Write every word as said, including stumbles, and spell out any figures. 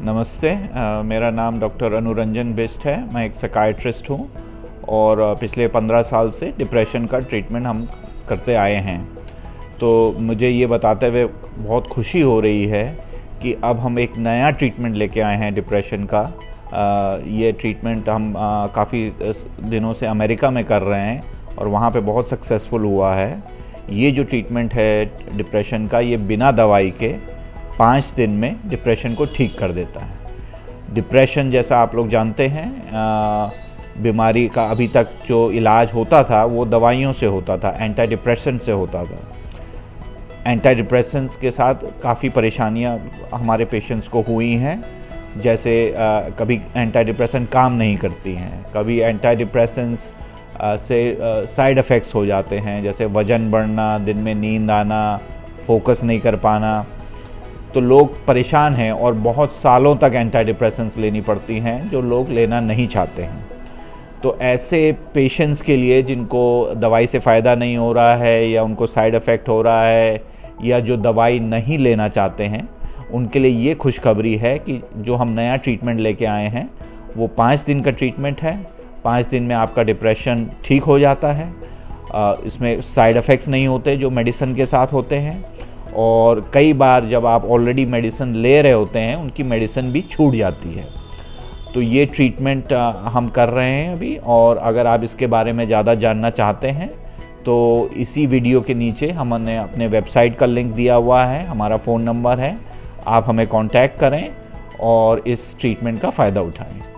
नमस्ते, uh, मेरा नाम डॉक्टर अनुरंजन बिष्ट है। मैं एक साइकियाट्रिस्ट हूँ और पिछले पंद्रह साल से डिप्रेशन का ट्रीटमेंट हम करते आए हैं। तो मुझे ये बताते हुए बहुत खुशी हो रही है कि अब हम एक नया ट्रीटमेंट लेके आए हैं डिप्रेशन का। uh, ये ट्रीटमेंट हम uh, काफ़ी दिनों से अमेरिका में कर रहे हैं और वहाँ पे बहुत सक्सेसफुल हुआ है। ये जो ट्रीटमेंट है डिप्रेशन का, ये बिना दवाई के पाँच दिन में डिप्रेशन को ठीक कर देता है। डिप्रेशन, जैसा आप लोग जानते हैं, बीमारी का अभी तक जो इलाज होता था वो दवाइयों से होता था, एंटी डिप्रेसेंट से होता था। एंटी डिप्रेसेंट्स के साथ काफ़ी परेशानियां हमारे पेशेंट्स को हुई हैं। जैसे आ, कभी एंटी डिप्रेसेंट काम नहीं करती हैं, कभी एंटी डिप्रेसेंट्स से साइड इफ़ेक्ट्स हो जाते हैं, जैसे वज़न बढ़ना, दिन में नींद आना, फोकस नहीं कर पाना। तो लोग परेशान हैं और बहुत सालों तक एंटी डिप्रेसेंट्स लेनी पड़ती हैं जो लोग लेना नहीं चाहते हैं। तो ऐसे पेशेंट्स के लिए जिनको दवाई से फ़ायदा नहीं हो रहा है या उनको साइड इफ़ेक्ट हो रहा है या जो दवाई नहीं लेना चाहते हैं, उनके लिए ये खुशखबरी है कि जो हम नया ट्रीटमेंट लेके आए हैं वो पाँच दिन का ट्रीटमेंट है। पाँच दिन में आपका डिप्रेशन ठीक हो जाता है। इसमें साइड इफ़ेक्ट्स नहीं होते जो मेडिसिन के साथ होते हैं, और कई बार जब आप ऑलरेडी मेडिसिन ले रहे होते हैं उनकी मेडिसिन भी छूट जाती है। तो ये ट्रीटमेंट हम कर रहे हैं अभी, और अगर आप इसके बारे में ज़्यादा जानना चाहते हैं तो इसी वीडियो के नीचे हमने अपने वेबसाइट का लिंक दिया हुआ है, हमारा फ़ोन नंबर है, आप हमें कांटेक्ट करें और इस ट्रीटमेंट का फ़ायदा उठाएं।